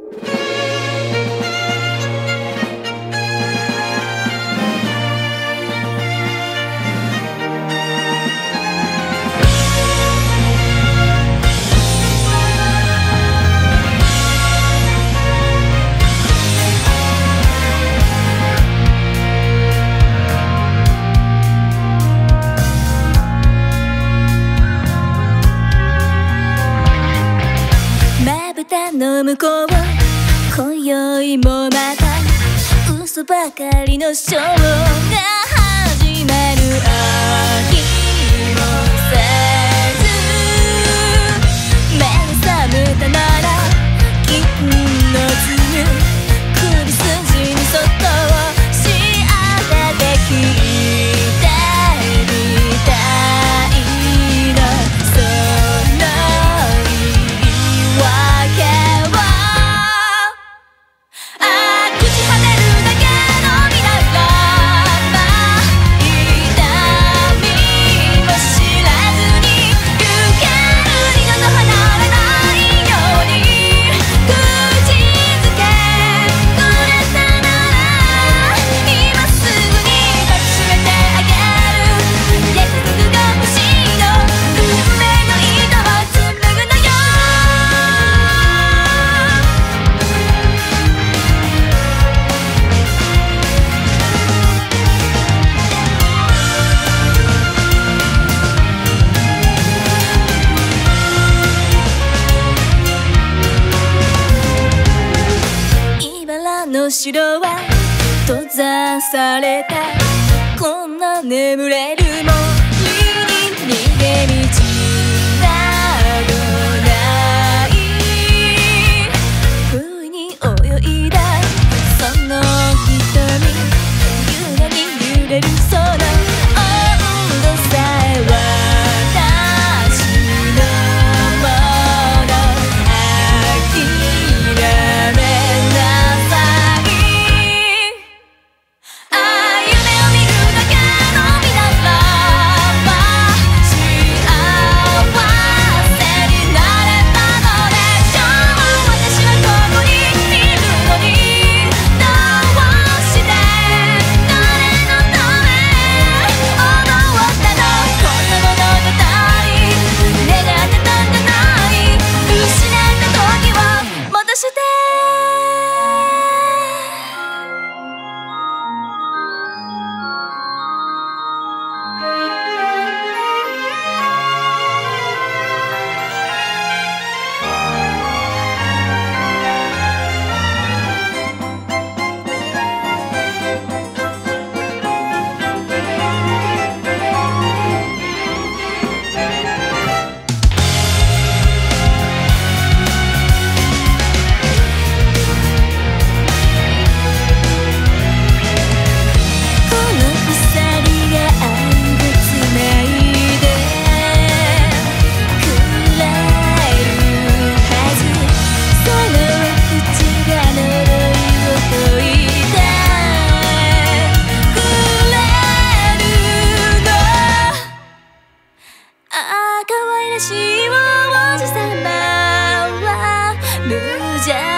の向こう今宵もまた嘘ばかりのショーが始まる。飽きもせず目が覚めたなら金の粒首筋にそっと仕当てて聞いてみたいの。その言い訳の城は閉ざされた。こんな眠れる森に逃げ道などない。不意に泳いだその瞳優雅に揺れるその温度さえ私のもの。諦め可愛らしい王子様は無邪